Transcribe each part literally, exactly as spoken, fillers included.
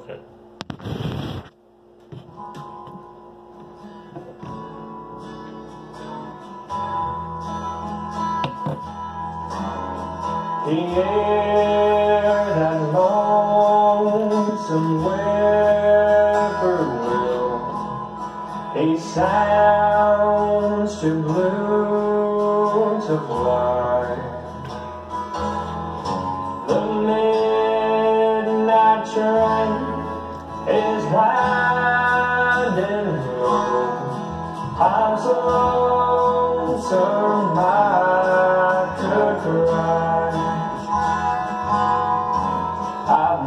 Okay. Hear that lonesome whippoorwill, he sounds too blue to fly. The midnight train is winding low. I'm so lonesome I could cry. I've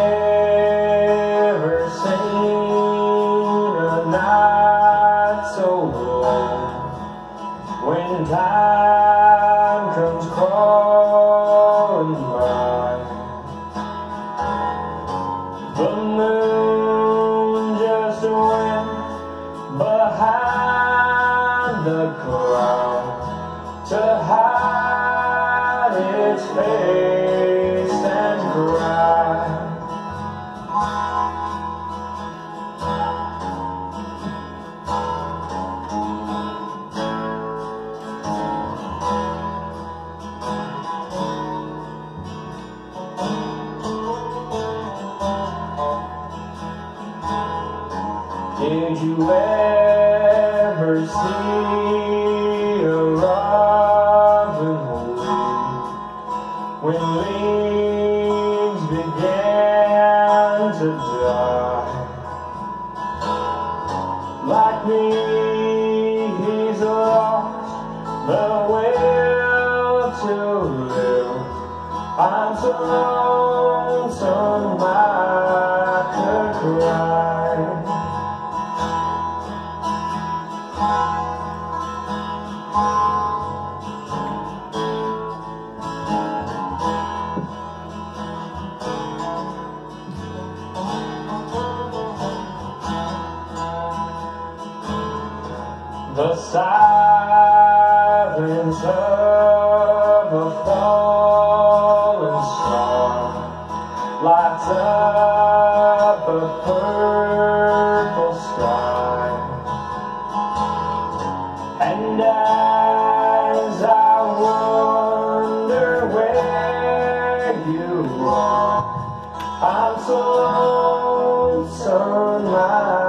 never seen a night so long when time comes crawling by. The moon just went behind the cloud to hide its face and cry. Did you ever see a robin weep when leaves began to die? Like me, he's lost the will to live. I'm so lonesome I could cry. The silence of a fallen star lights up a purple sky, and as I wonder where you are, I'm so lonesome I